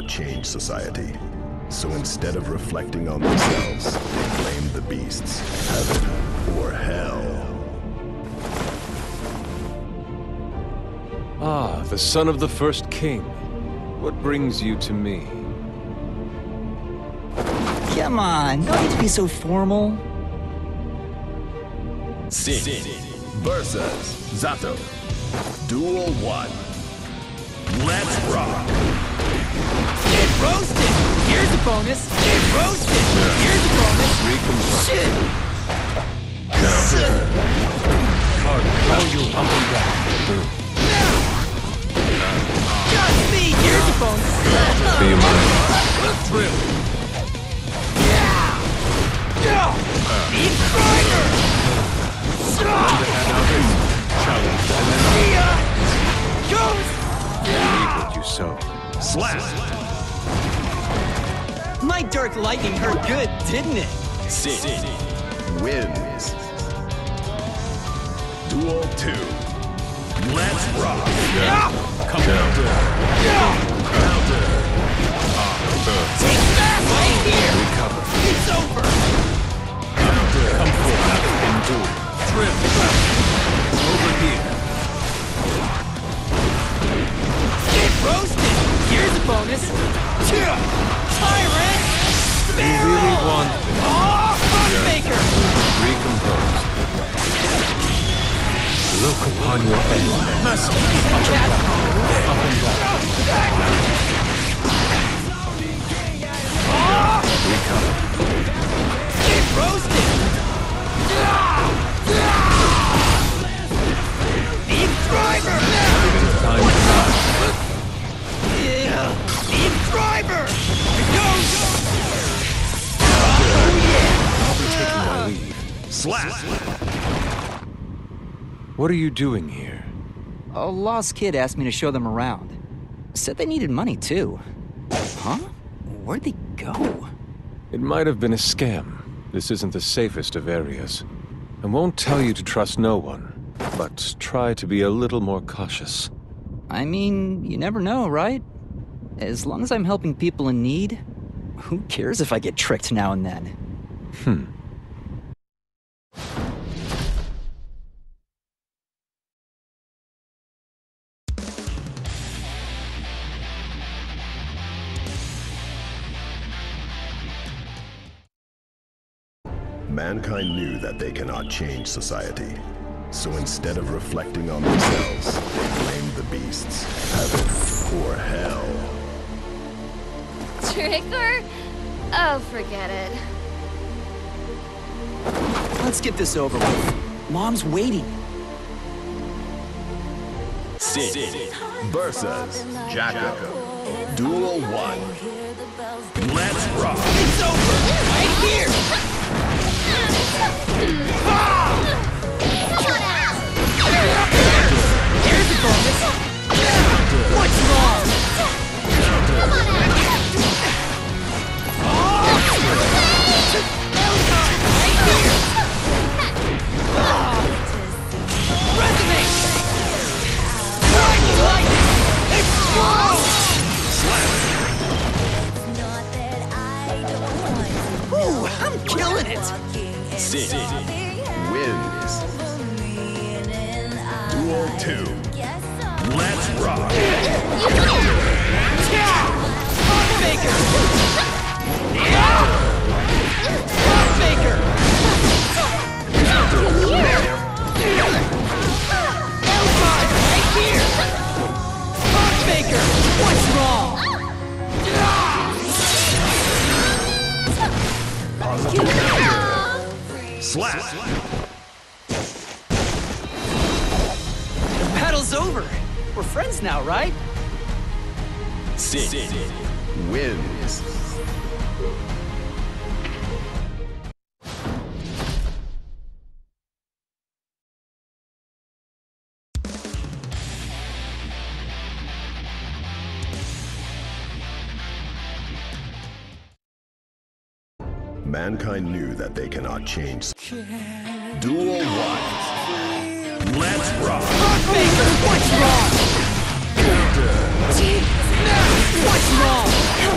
cannot change society. So instead of reflecting on themselves, they blame the beasts, heaven or hell. Ah, the son of the first king. What brings you to me? Come on, no need to be so formal. Sin versus Zato. Duel 1. Let's rock! Get roasted! Here's a bonus! Get roasted! Here's a bonus! Shit! How you up and down? Just me! Here's a bonus! Do you mind? Thrill! Deep Strider! Challenge and then Ghost! reap what you sow. Slap! My dark lightning hurt good, didn't it? Sin wins. Duel 2. Let's rock! Come down. Take that right here! Recover. It's over! Come forth. Endure. Thrill! Over here. Get roasted! Here's a bonus! Tyrant! You really want this? Crossmaker! Recompose. Look upon your end. Must recover. Get roasted! Deep Driver! Time to die. Deep Driver! Ghost! I'll be taking my leave. Slap! What are you doing here? A lost kid asked me to show them around. Said they needed money, too. Huh? Where'd they go? It might have been a scam. This isn't the safest of areas. I won't tell you to trust no one, but try to be a little more cautious. I mean, you never know, right? As long as I'm helping people in need, who cares if I get tricked now and then? Mankind knew that they cannot change society. So instead of reflecting on themselves, they blame the beasts, heaven or hell. Trigger? Oh, forget it. Let's get this over with. Mom's waiting. Sin versus Jacko. Duel 1. Let's rock! It's over! Right here! Here's a bonus! What's wrong? Right here! Resonate! Lightning! Explode! Ooh, I'm killing it! Sin wins. Duel 2. Let's rock! Crossmaker! Crossmaker! Right here! Crossmaker! What's wrong? Slap! Battle's over. We're friends now, right? Sin wins. Mankind knew that they cannot change. Duel 1. Let's rock! Crossmaker! What's wrong? What's wrong?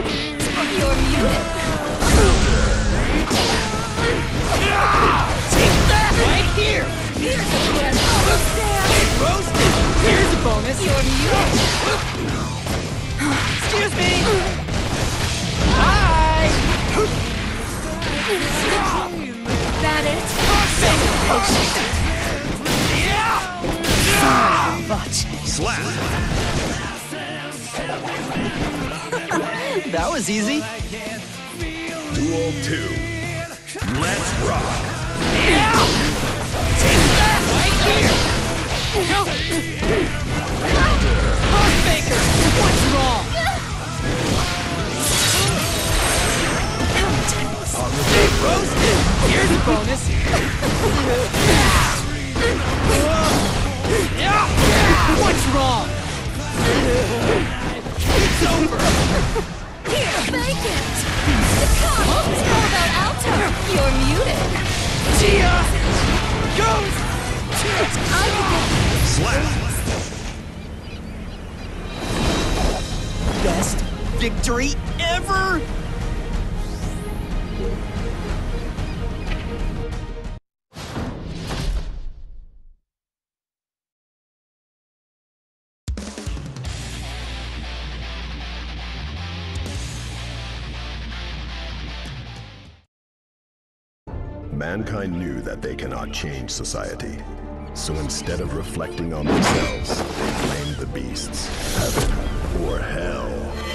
You're muted. Take that right here! Here's a chance. Get roasted! Here's a bonus! You're muted. Excuse me! Hi! That it? Slap! That was easy. Duel 2. Let's rock! Take that right here! Crossmaker! What's wrong? Get roasted! Here's a bonus! What's wrong? It's over! Here, fake it. Come, how about Alto? You're muted. Tia! Goes! Slap! Best victory ever! Mankind knew that they cannot change society. So instead of reflecting on themselves, they blamed the beasts, heaven or hell.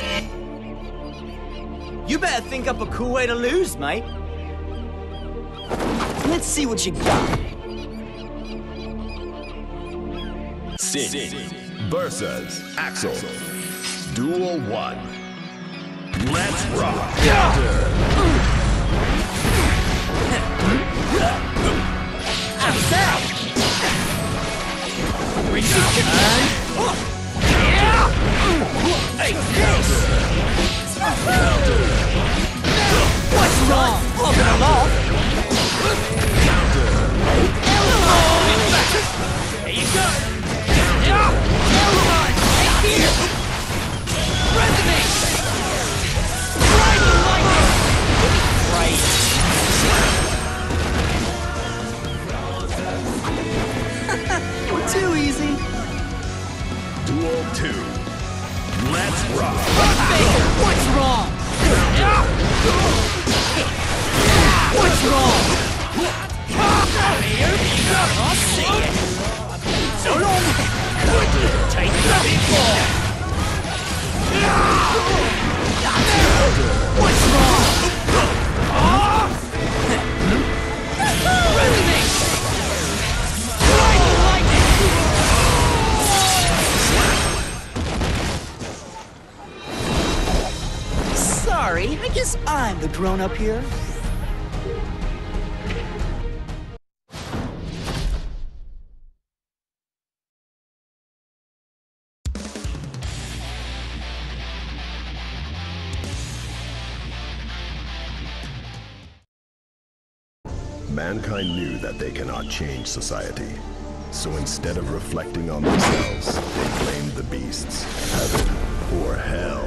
You better think up a cool way to lose, mate. Let's see what you got. Sin versus Axel. Duel 1. Let's rock! What's wrong? Pump it along! There you go! Right here! Resonate! Ride the lightning! Right. Too easy. Duel 2. Let's rock! Crossmaker! What's wrong? What's wrong? I'll see it! So long! Take the big ball! What's wrong? Resonate! Ride the lightning! Sorry, I guess I'm the grown-up here. Mankind knew that they cannot change society. So instead of reflecting on themselves, they blamed the beasts, heaven or hell.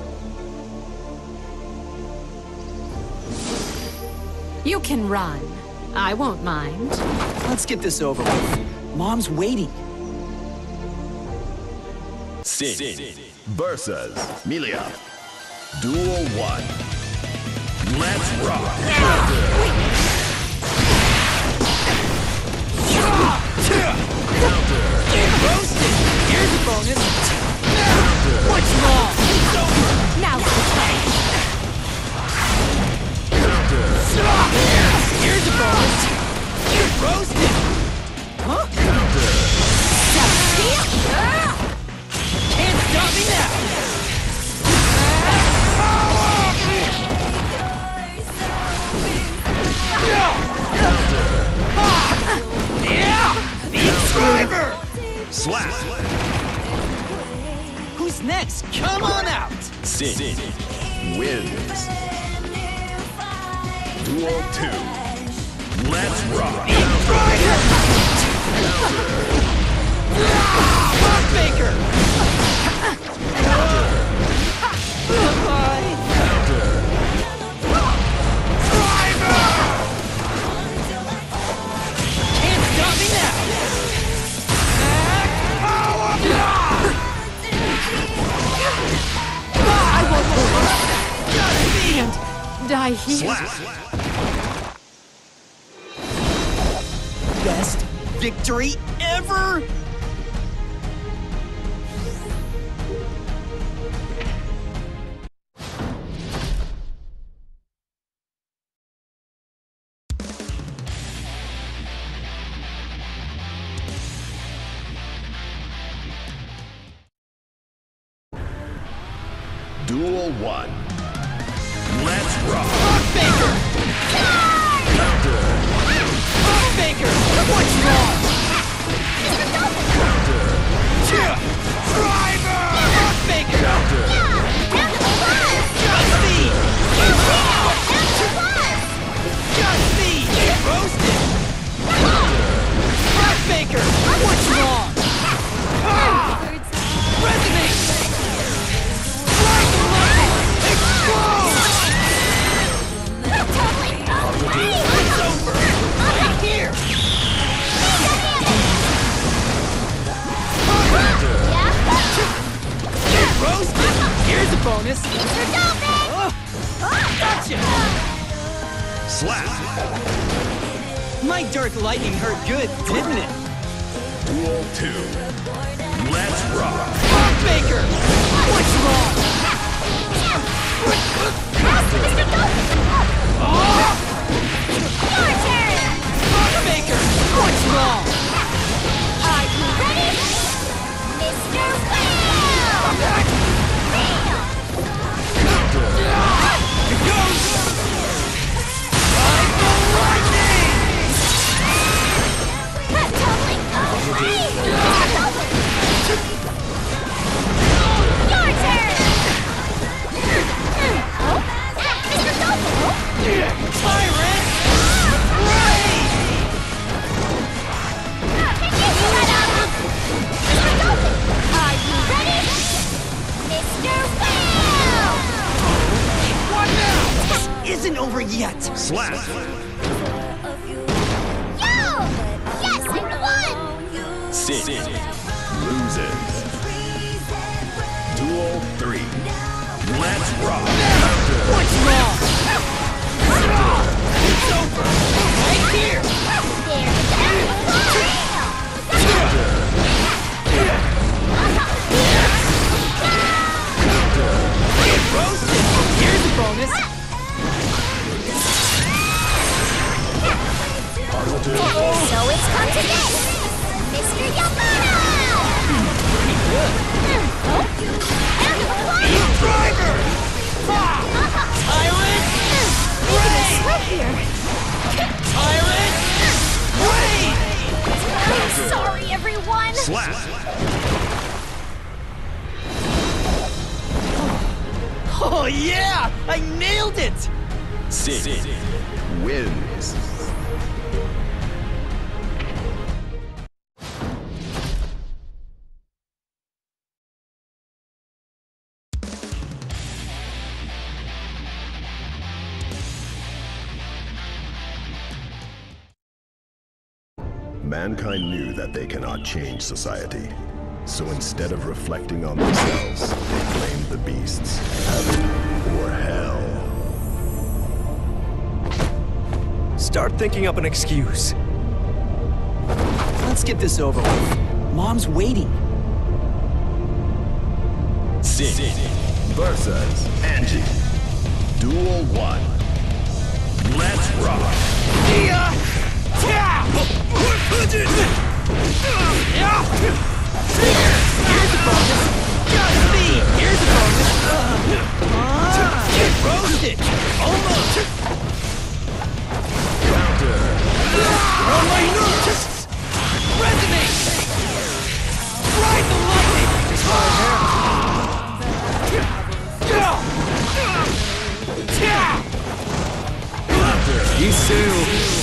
You can run. I won't mind. Let's get this over with. Mom's waiting. Sin versus Milia. Duel 1. Let's rock! Get roasted! Here's a bonus! What's wrong? It's over! Now's the time. Here's a bonus! Get roasted! Huh? Can't stop me now! Driver! Slap! Who's next? Come on out! Sin wins. Duel 2. Let's rock! Crossmaker! Bye. Die here. Best victory ever! Duel 1. Let's rock! Baker! Counter! Baker! What's wrong? Counter! Driver! Baker! Counter! Just me! Just me! Get roasted! Baker! What's wrong? Resonate! It's over! Right here! Get roasted! Here's a bonus! Gotcha! Slap! My Dark Lightning hurt good, didn't it? Duel 2. Let's rock! Baker! What's wrong? Baker! What's wrong? Are you ready? Mr. Whale! Here goes! Ride the lightning! Tumbling away! Your turn! Tyrant! Ray! Are you ready? Mr. Whale! What now? This isn't over yet! Slap! Yo! Yes, I won! Six. Loses. Duel 3. Let's rock! What's wrong? It's over! Right here! Get roasted! Here's a bonus! So it's come to this! Mr. Yamada! Pretty good! And one! Driver! Tyrant! Ray! Slip here! Tyrant! Ray! I'm sorry, everyone! Slap! Oh yeah! I nailed it! Six. Wins. Mankind knew that they cannot change society. So instead of reflecting on themselves, they blamed the beasts, heaven or hell. Start thinking up an excuse. Let's get this over with. Mom's waiting. Six versus Angie. Duel 1. Let's rock! Here's a bonus! Just me! Here's a bonus! Get roasted! Almost! Resonate! Ride the lightning! Isu!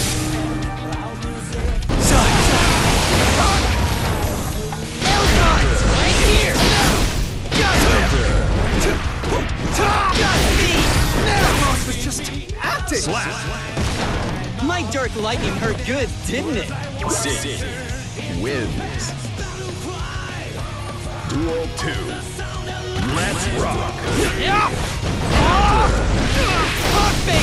Right here! Was just acting! Slap! My Dark Lightning hurt good, didn't it? Six wins. Duel 2. Let's rock! Baker!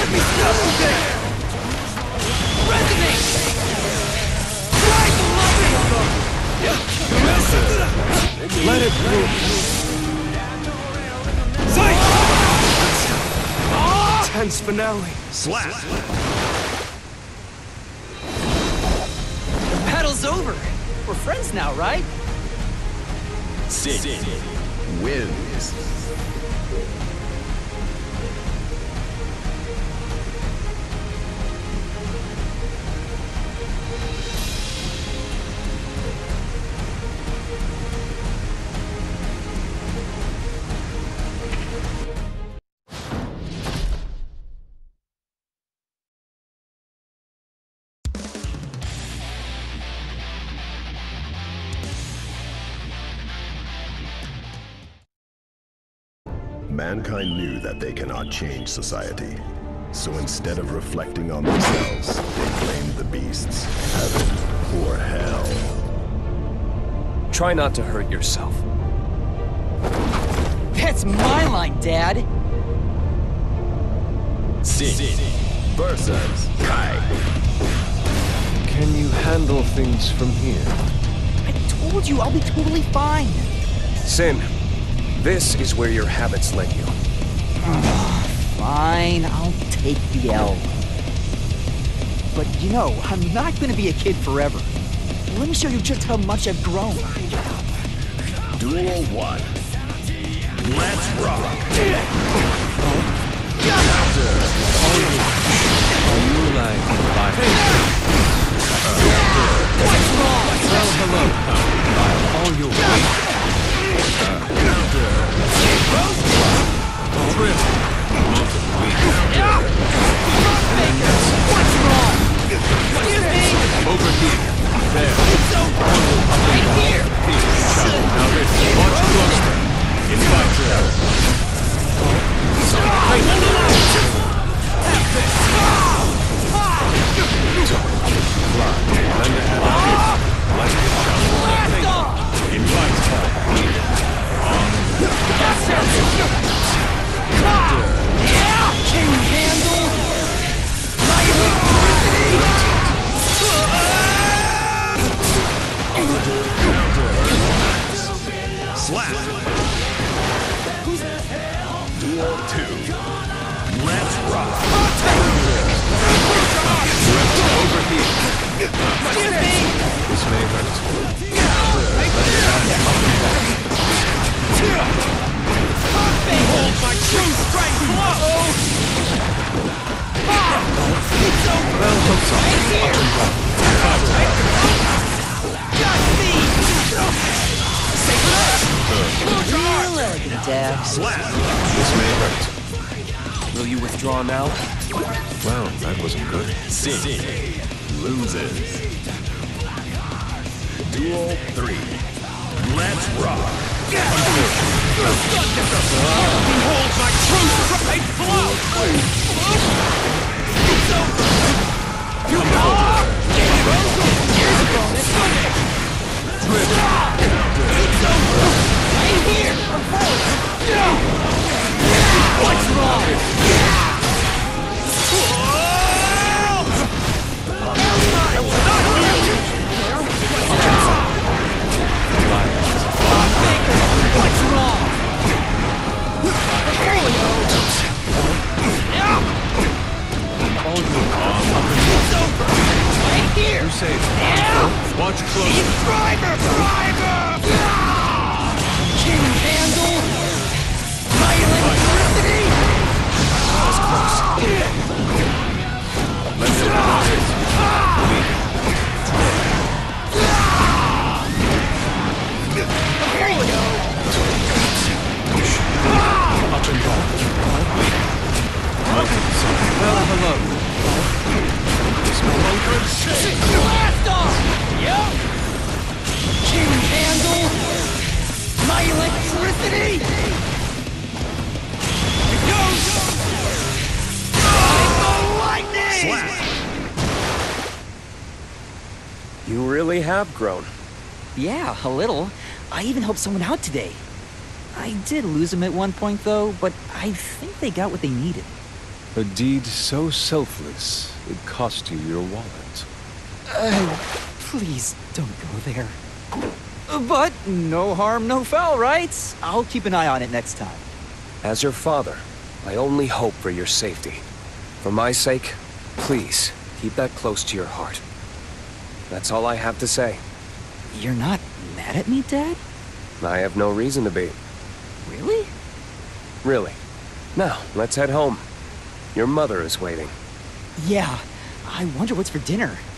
Let me double there! Resonate! Ride the lightning! Let it move. Sight! Tense finale. Slap! The battle's over. We're friends now, right? Sid wins. Mankind knew that they cannot change society. So instead of reflecting on themselves, they blamed the beasts, heaven or hell. Try not to hurt yourself. That's my line, Dad. Sid versus Kai. Can you handle things from here? I told you I'll be totally fine. Sin, this is where your habits led you. Fine, I'll take the L. But you know, I'm not gonna be a kid forever. Let me show you just how much I've grown. Duel 1. Let's rock! What's wrong? Well, hello. All your weight. Trip. What's wrong? Excuse me? Over here. There. Right here. Now listen. Watch closer. Invite her. Can you handle my Slap! Duel 2. Let's rock! Over here. This may hurt. Behold my true strength! Well, hope so. Just me! Dad? Slap! This may hurt. Will you withdraw now? Well, that wasn't good. Sid loses. Duel 3. Let's rock! Behold my true strength! It's over! Here's a bonus! It's over! Right here! What's wrong? What's wrong? It's over! Right here! You say it. Watch close. Driver! Can you handle my electricity? Here you go! Up and down. Well, hello. Blast off! Yup! Can you handle my electricity? It goes! I'm the lightning! Slap! You really have grown. Yeah, a little. I even helped someone out today. I did lose them at one point, though, but I think they got what they needed. A deed so selfless, it cost you your wallet. Please don't go there. But no harm, no foul, right? I'll keep an eye on it next time. As your father, I only hope for your safety. For my sake, please, keep that close to your heart. That's all I have to say. You're not mad at me, Dad? I have no reason to be. Really? Really. Now, let's head home. Your mother is waiting. Yeah. I wonder what's for dinner.